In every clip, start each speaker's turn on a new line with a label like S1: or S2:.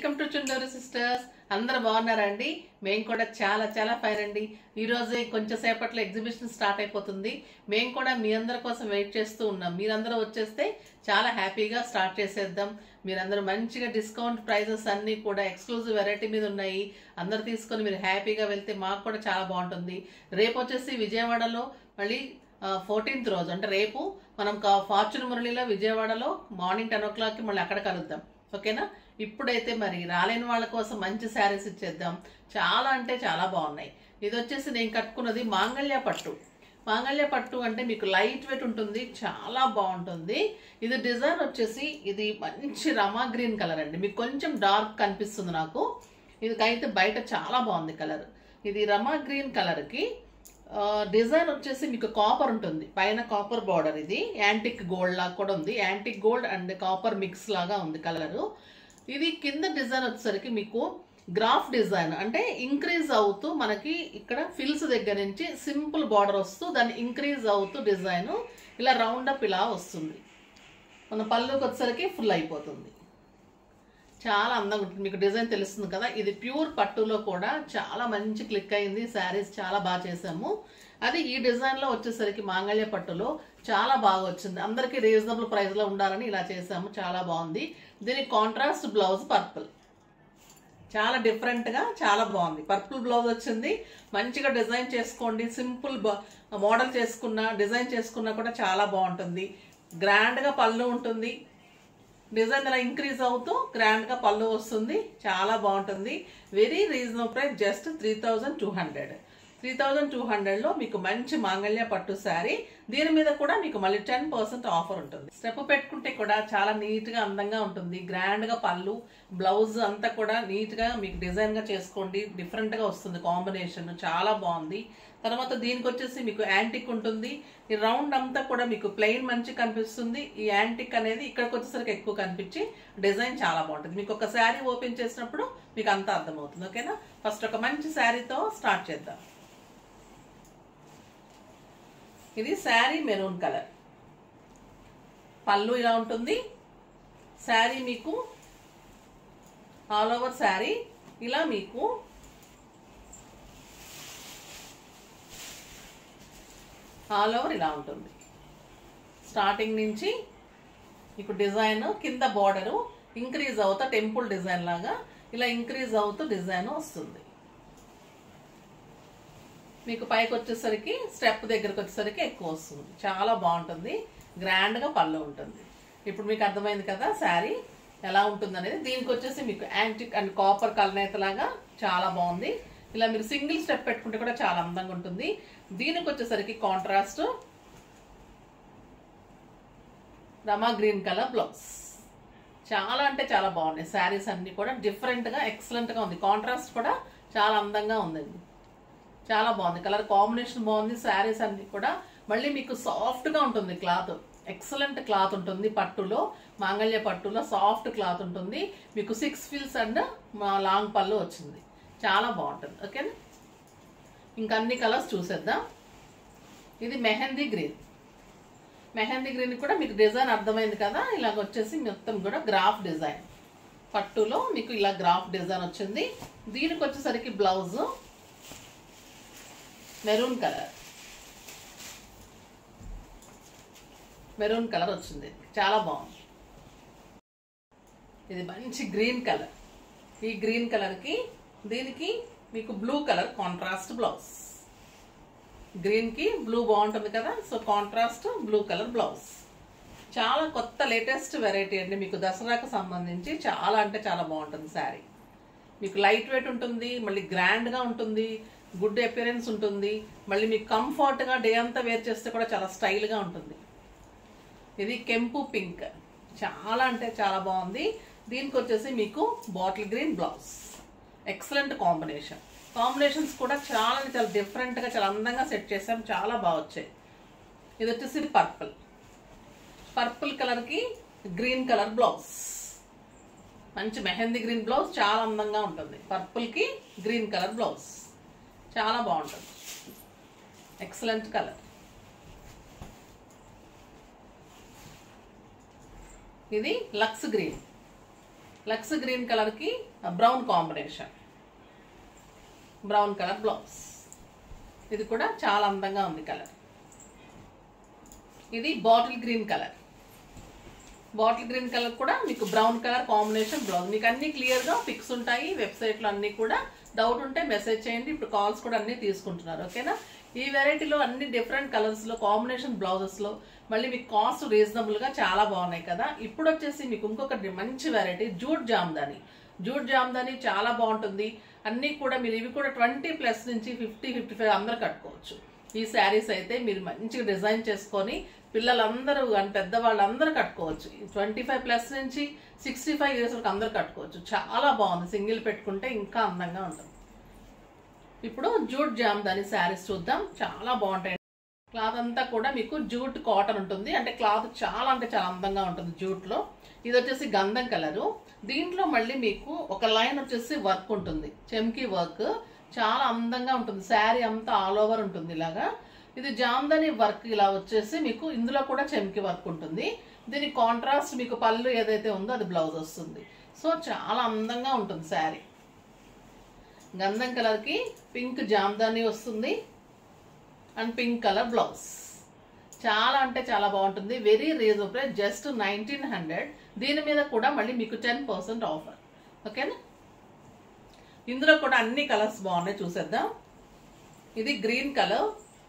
S1: Welcome to Chunduru sisters. అందరూ బాగున్నారండి? మేము కూడా చాలా చాలా ఫైన్ అండి. ఈ రోజు కొంచెం సేపట్లో ఎగ్జిబిషన్ స్టార్ట్ అయిపోతుంది. మేము కూడా మీ అందరి కోసం వెయిట్ చేస్తూ ఉన్నాం. మీరందరూ వచ్చేస్తే చాలా హ్యాపీగా స్టార్ట్ చేసేద్దాం. మీరందరూ మంచిగా డిస్కౌంట్ ప్రైజెస్ అన్ని కూడా ఎక్స్క్లూజివ్ వెరైటీ మీద ఉన్నాయి. అందరు తీసుకొని మీరు హ్యాపీగా వెళ్తే మాకు కూడా చాలా బాగుంటుంది. రేపు వచ్చేసి విజయవాడలో మళ్ళీ 14th రోజు అంటే రేపు మనం ఫార్చ్యూన్ మురళిలో విజయవాడలో మార్నింగ్ 10 o'clockకి మళ్ళీ అక్కడ కలుద్దాం. ఓకేనా? ఇప్పుడైతే మరి రాలేని వాళ్ళ కోసం మంచి శారీస్ ఇచ్చేద్దాం. చాలా అంటే చాలా బాగున్నాయి. ఇది వచ్చేసి నేను కట్టుకున్నది మాంగళ్య పట్టు. మాంగళ్య పట్టు అంటే మీకు లైట్ వెయిట్ ఉంటుంది, చాలా బాగుంటుంది. ఇది డిజైన్ వచ్చేసి ఇది మంచి రమా గ్రీన్ కలర్ అండి. మీకు కొంచెం డార్క్ కనిపిస్తుంది నాకు. ఇదికైతే బయట చాలా బాగుంది కలర్. ఇది రమా గ్రీన్ కలర్కి డిజైన్ వచ్చేసి మీకు కాపర్ ఉంటుంది, పైన కాపర్ బార్డర్. ఇది యాంటిక్ గోల్డ్ లాగా కూడా ఉంది. Antique gold and copper mix లాగా ఉంది కలరు. ఇది కింద డిజైన్ వచ్చేసరికి మీకు గ్రాఫ్ డిజైన్ అంటే ఇంక్రీజ్ అవుతూ మనకి ఇక్కడ ఫిల్స్ దగ్గర నుంచి సింపుల్ బార్డర్ వస్తూ దాన్ని ఇంక్రీజ్ అవుతూ డిజైన్ ఇలా రౌండ్ అప్ ఇలా వస్తుంది. మన పళ్ళుకి వచ్చేసరికి ఫుల్ అయిపోతుంది. చాలా అందంగా ఉంటుంది. మీకు డిజైన్ తెలుస్తుంది కదా. ఇది ప్యూర్ పట్టులో కూడా చాలా మంచి క్లిక్ అయింది. శారీస్ చాలా బాగా చేసాము. అది ఈ డిజైన్లో వచ్చేసరికి మాంగళ్య పట్టులో చాలా బాగా వచ్చింది. అందరికీ రీజనబుల్ ప్రైస్లో ఉండాలని ఇలా చేసాము. చాలా బాగుంది. దీనికి కాంట్రాస్ట్ బ్లౌజ్ పర్పుల్, చాలా డిఫరెంట్గా చాలా బాగుంది. పర్పుల్ బ్లౌజ్ వచ్చింది. మంచిగా డిజైన్ చేసుకోండి. సింపుల్ మోడల్ చేసుకున్నా డిజైన్ చేసుకున్నా కూడా చాలా బాగుంటుంది. గ్రాండ్గా పళ్ళు ఉంటుంది. డిజైన్ ఇలా ఇంక్రీజ్ అవుతూ గ్రాండ్గా పళ్ళు వస్తుంది. చాలా బాగుంటుంది. Very reasonable price, just 3200. 3200లో మీకు మంచి మాంగళ్య పట్టు శారీ. దీని మీద కూడా మీకు మళ్ళీ 10% ఆఫర్ ఉంటుంది. స్టెప్ పెట్టుకుంటే కూడా చాలా నీట్గా అందంగా ఉంటుంది. గ్రాండ్గా పళ్ళు, బ్లౌజ్ అంతా కూడా నీట్గా మీకు డిజైన్గా చేసుకోండి. డిఫరెంట్గా వస్తుంది కాంబినేషన్, చాలా బాగుంది. తర్వాత దీనికి వచ్చేసి మీకు యాంటిక్ ఉంటుంది. ఈ రౌండ్ అంతా కూడా మీకు ప్లెయిన్ మంచి కనిపిస్తుంది. ఈ యాంటిక్ అనేది ఇక్కడికి వచ్చేసరికి ఎక్కువ కనిపించి డిజైన్ చాలా బాగుంటుంది. మీకు ఒక శారీ ఓపెన్ చేసినప్పుడు మీకు అంతా అర్థమవుతుంది. ఓకేనా? ఫస్ట్ ఒక మంచి శారీతో స్టార్ట్ చేద్దాం. ఇది శారీ మెరూన్ కలర్, పళ్ళు ఇలా ఉంటుంది. శారీ మీకు ఆల్ ఓవర్ శారీ ఇలా మీకు ఆల్ ఓవర్ ఇలా ఉంటుంది. స్టార్టింగ్ నుంచి మీకు డిజైన్ కింద బార్డరు ఇంక్రీజ్ అవుతా టెంపుల్ డిజైన్ లాగా ఇలా ఇంక్రీజ్ అవుతూ డిజైన్ వస్తుంది. మీకు పైకి వచ్చేసరికి స్టెప్ దగ్గరకు వచ్చేసరికి ఎక్కువ వస్తుంది. చాలా బాగుంటుంది. గ్రాండ్గా పళ్ళు ఉంటుంది. ఇప్పుడు మీకు అర్థమైంది కదా శారీ ఎలా ఉంటుంది అనేది. దీనికి వచ్చేసి మీకు యాంటిక్ అండ్ కాపర్ కలనేత లాగా చాలా బాగుంది. ఇలా మీరు సింగిల్ స్టెప్ పెట్టుకుంటే కూడా చాలా అందంగా ఉంటుంది. దీనికి వచ్చేసరికి కాంట్రాస్ట్ రమా గ్రీన్ కలర్ బ్లౌజ్. చాలా అంటే చాలా బాగున్నాయి శారీస్ అన్ని కూడా. డిఫరెంట్గా ఎక్సలెంట్గా ఉంది. కాంట్రాస్ట్ కూడా చాలా అందంగా ఉందండి. చాలా బాగుంది. కలర్ కాంబినేషన్ బాగుంది. శారీస్ అన్ని కూడా మళ్ళీ మీకు సాఫ్ట్గా ఉంటుంది. క్లాత్ ఎక్సలెంట్ క్లాత్ ఉంటుంది. పట్టులో మాంగళ్య పట్టులో సాఫ్ట్ క్లాత్ ఉంటుంది. మీకు 6 ఫిల్స్ అండ్ లాంగ్ పళ్ళు వచ్చింది. చాలా బాగుంటుంది. ఓకేనా? ఇంకా అన్ని కలర్స్ చూసేద్దాం. ఇది మెహందీ గ్రీన్. మెహందీ గ్రీన్ కూడా మీకు డిజైన్ అర్థమైంది కదా. ఇలాగ వచ్చేసి మొత్తం కూడా గ్రాఫ్ డిజైన్ పట్టులో మీకు ఇలా గ్రాఫ్ డిజైన్ వచ్చింది. దీనికి వచ్చేసరికి బ్లౌజ్ మెరూన్ కలర్ వచ్చింది. చాలా బాగుంది. ఇది మంచి గ్రీన్ కలర్. ఈ గ్రీన్ కలర్కి దీనికి మీకు బ్లూ కలర్ కాంట్రాస్ట్ బ్లౌజ్. గ్రీన్కి బ్లూ బాగుంటుంది కదా. So contrast blue colour blouse. చాలా కొత్త లేటెస్ట్ వెరైటీ అండి. మీకు దసరాకు సంబంధించి చాలా అంటే చాలా బాగుంటుంది శారీ. మీకు లైట్ వెయిట్ ఉంటుంది, మళ్ళీ గ్రాండ్గా ఉంటుంది, గుడ్ అపియరెన్స్ ఉంటుంది. మళ్ళీ మీకు కంఫర్ట్గా డే అంతా వేర్ చేస్తే కూడా చాలా స్టైల్గా ఉంటుంది. ఇది కెంపు పింక్, చాలా అంటే చాలా బాగుంది. దీనికి వచ్చేసి మీకు bottle green blouse. Excellent combination. Combinations కూడా చాలా చాలా డిఫరెంట్గా చాలా అందంగా సెట్ చేసాం. చాలా బాగా వచ్చాయి. ఇది వచ్చేసి పర్పుల్ కలర్కి గ్రీన్ కలర్ బ్లౌజ్. మంచి మెహందీ గ్రీన్ బ్లౌజ్, చాలా అందంగా ఉంటుంది. పర్పుల్కి గ్రీన్ కలర్ బ్లౌజ్ చాలా బాగుంటుంది. Excellent colour. ఇది lux green. Lux green colour కి brown combination, brown colour blouse. ఇది కూడా చాలా అందంగా ఉంది కలర్. ఇది bottle green colour, bottle green colour కూడా మీకు బ్రౌన్ కలర్ కాంబినేషన్ బ్లౌజ్. మీకు అన్ని క్లియర్ గా పిక్స్ ఉంటాయి వెబ్సైట్ లో, అన్ని కూడా డౌట్ ఉంటే మెసేజ్ చేయండి. ఇప్పుడు కాల్స్ కూడా అన్ని తీసుకుంటున్నారు, ఓకేనా. ఈ వెరైటీలో అన్ని డిఫరెంట్ కలర్స్ లో కాంబినేషన్ బ్లౌజెస్ లో మళ్ళీ మీకు కాస్ట్ రీజనబుల్ గా చాలా బాగున్నాయి కదా. ఇప్పుడు వచ్చేసి మీకు ఇంకొకటి మంచి variety jute jamdani. Jute jamdani చాలా బాగుంటుంది. అన్ని కూడా మీరు ఇవి కూడా 20+ నుంచి 50-55 అందరు కట్టుకోవచ్చు. ఈ శారీస్ అయితే మీరు మంచిగా డిజైన్ చేసుకొని పిల్లలందరూ కానీ పెద్దవాళ్ళందరూ కట్టుకోవచ్చు. 25+ నుంచి 65 ఇయర్స్ వరకు అందరు కట్టుకోవచ్చు. చాలా బాగుంది, సింగిల్ పెట్టుకుంటే ఇంకా అందంగా ఉంటుంది. ఇప్పుడు జూట్ జామ్దాని శారీస్ చూద్దాం, చాలా బాగుంటాయి. క్లాత్ అంతా కూడా మీకు జూట్ కాటన్ ఉంటుంది, అంటే క్లాత్ చాలా అంటే చాలా అందంగా ఉంటుంది జూట్ లో. ఇది వచ్చేసి గంధం కలరు. దీంట్లో మళ్ళీ మీకు ఒక లైన్ వచ్చేసి వర్క్ ఉంటుంది, చెమ్కీ వర్క్, చాలా అందంగా ఉంటుంది. శారీ అంతా ఆల్ ఓవర్ ఉంటుంది ఇలాగా. ఇది జామ్దాని వర్క్ ఇలా వచ్చేసి మీకు ఇందులో కూడా చెమ్కీ వర్క్ ఉంటుంది. దీని కాంట్రాస్ట్ మీకు పళ్ళు ఏదైతే ఉందో అది బ్లౌజ్ వస్తుంది. సో చాలా అందంగా ఉంటుంది శారీ. గంధం కలర్ కి పింక్ జామ్దాని వస్తుంది అండ్ పింక్ కలర్ బ్లౌజ్. చాలా అంటే చాలా బాగుంటుంది. Very reasonable price, just 1900. దీని మీద కూడా మళ్ళీ మీకు 10% ఆఫర్, ఓకేనా. ఇందులో కూడా అన్ని కలర్స్ బాగున్నాయి, చూసేద్దాం. ఇది గ్రీన్ కలర్,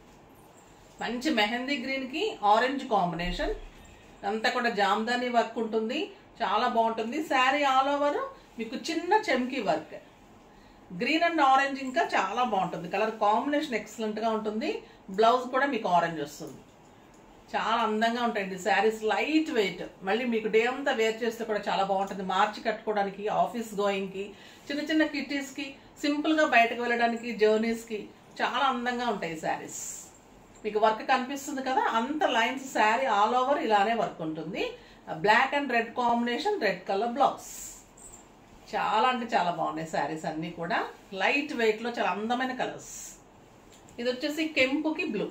S1: మంచి మెహందీ గ్రీన్ కి ఆరెంజ్ కాంబినేషన్. అంతా కూడా జామ్దాని వర్క్ ఉంటుంది, చాలా బాగుంటుంది. శారీ ఆల్ ఓవర్ మీకు చిన్న చెమ్కీ వర్క్. గ్రీన్ అండ్ ఆరెంజ్ ఇంకా చాలా బాగుంటుంది. కలర్ కాంబినేషన్ ఎక్సలెంట్ గా ఉంటుంది. బ్లౌజ్ కూడా మీకు ఆరెంజ్ వస్తుంది. చాలా అందంగా ఉంటాయండి శారీస్, లైట్ వెయిట్. మళ్ళీ మీకు డే అంతా వేర్ చేస్తే కూడా చాలా బాగుంటుంది. మార్చి కట్టుకోవడానికి, ఆఫీస్ గోయింగ్ కి, చిన్న చిన్న కిటీస్ కి, సింపుల్ గా బయటకు వెళ్ళడానికి, జర్నీస్ కి చాలా అందంగా ఉంటాయి శారీస్. మీకు వర్క్ కనిపిస్తుంది కదా, అంత లైన్స్ శారీ ఆల్ ఓవర్ ఇలానే వర్క్ ఉంటుంది. Black and red combination, red colour blouse. చాలా అంటే చాలా బాగున్నాయి శారీస్ అన్ని కూడా, లైట్ వెయిట్ లో చాలా అందమైన కలర్స్. ఇది వచ్చేసి కెంపుకి బ్లూ,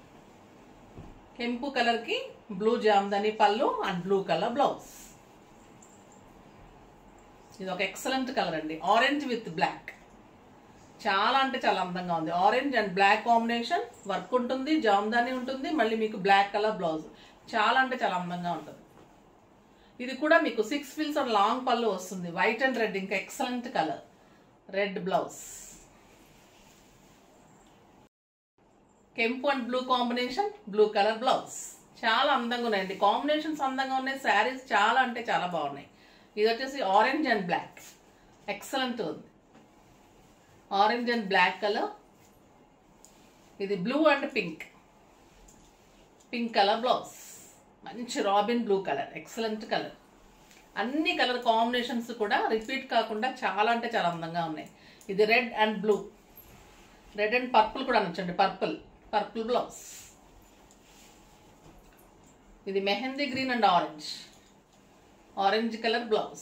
S1: కెంపు కలర్ కి blue jamdani pallu and blue colour blouse. ఇది ఒక ఎక్సలెంట్ కలర్ అండి, ఆరెంజ్ విత్ బ్లాక్. చాలా అంటే చాలా అందంగా ఉంది. Orange and black combination work ఉంటుంది, జామ్దాని ఉంటుంది, మళ్ళీ మీకు బ్లాక్ కలర్ బ్లౌజ్. చాలా అంటే చాలా అందంగా ఉంటుంది. ఇది కూడా మీకు 6 ఫిల్స్ అండ్ లాంగ్ పళ్ళు వస్తుంది, వైట్ అండ్ రెడ్, ఇంకా ఎక్సలెంట్ కలర్. రెడ్ బ్లౌజ్, కెంపు and blue combination, blue colour blouse. చాలా అందంగా ఉన్నాయండి, కాంబినేషన్స్ అందంగా ఉన్నాయి. శారీస్ చాలా అంటే చాలా బాగున్నాయి. ఇది వచ్చేసి ఆరెంజ్ అండ్ బ్లాక్, ఎక్సలెంట్ ఉంది. Orange and black colour. ఇది blue and pink, pink colour blouse. మంచి robin blue colour, excellent colour. అన్ని కలర్ కాంబినేషన్స్ కూడా రిపీట్ కాకుండా చాలా అంటే చాలా అందంగా ఉన్నాయి. ఇది red and blue, red and purple కూడా అనొచ్చండి, పర్పుల్, పర్పుల్ బ్లౌజ్. ఇది mehndi green and orange, orange colour blouse.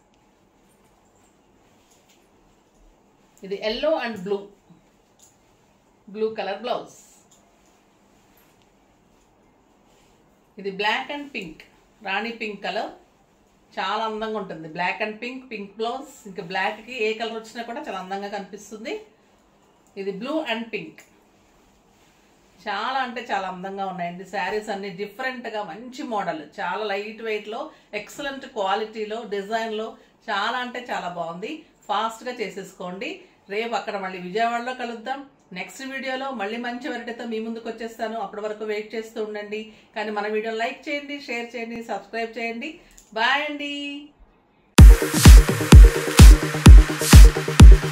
S1: ఇది yellow and blue, blue colour blouse. ఇది black and pink, rani pink colour. చాలా అందంగా ఉంటుంది. Black and pink, pink blouse. ఇంకా black కి ఏ కలర్ వచ్చినా కూడా చాలా అందంగా కనిపిస్తుంది. ఇది బ్లూ అండ్ పింక్. చాలా అంటే చాలా అందంగా ఉన్నాయండి శారీస్ అన్ని. డిఫరెంట్ గా మంచి మోడల్, చాలా లైట్ వెయిట్ లో, ఎక్సలెంట్ క్వాలిటీలో, డిజైన్ లో చాలా అంటే చాలా బాగుంది. ఫాస్ట్ గా చేసేసుకోండి. రేపు అక్కడ మళ్ళీ విజయవాడలో కలుద్దాం. నెక్స్ట్ వీడియోలో మళ్ళీ మంచి వెరైటీతో మీ ముందుకు వచ్చేస్తాను. అప్పటి వరకు వెయిట్ చేస్తూ ఉండండి. కానీ మన వీడియో లైక్ చేయండి, షేర్ చేయండి, సబ్స్క్రైబ్ చేయండి. బాయ్ అండి.